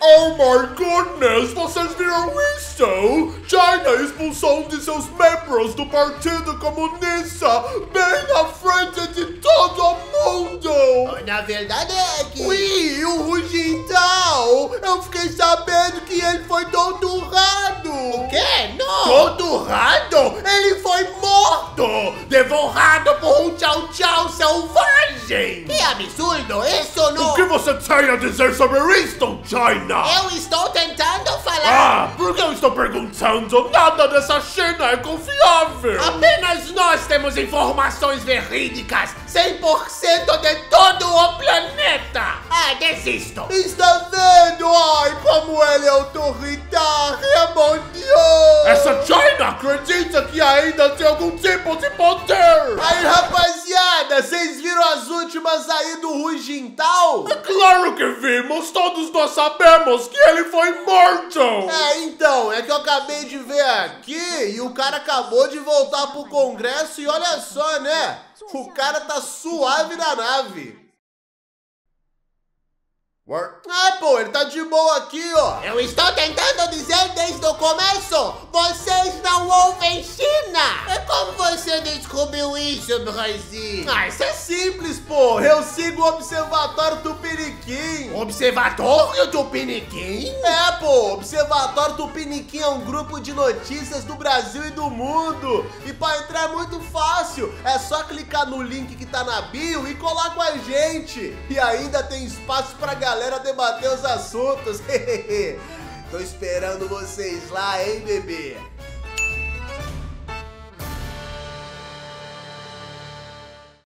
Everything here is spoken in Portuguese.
Oh my goodness, vocês viram isso? China expulsou um de seus membros do Partido Comunista bem na frente de todo mundo. Na verdade é que... Ui, o Hu Jintao, eu fiquei sabendo que ele foi torturado. O quê? Não! Torturado? Ele foi morto, devorado por um Tchau Tchau selvagem. Que absurdo! Isso não... O que você tem a dizer sobre isso, China? Eu estou tentando falar... Ah, por que eu estou perguntando? Nada dessa China é confiável. Apenas nós temos informações verídicas, 100% de todo o planeta! Ah, desisto! Está vendo? Ai, como ele é autoritário, mon Deus! Essa China acredita que ainda tem algum tipo de poder! Aí, rapaziada, vocês viram as últimas aí do Hu Jintao? É claro que vimos! Todos nós sabemos que ele foi morto! Então, é que eu acabei de ver aqui e o cara acabou de voltar pro Congresso e olha só, né? O cara tá suave na nave. Ah, pô, ele tá de boa aqui, ó. Eu estou tentando dizer desde o começo, vocês não ouvem China! E como você descobriu isso, Brasil? Ah, isso é simples, pô. Eu sigo o Observatório Tupiniquim. Observatório Tupiniquim? É, pô, Observatório Tupiniquim é um grupo de notícias do Brasil e do mundo. E pra entrar é muito fácil, é só clicar no link que tá na bio e colar com a gente. E ainda tem espaço pra galera debater os assuntos. Tô esperando vocês lá, hein, bebê?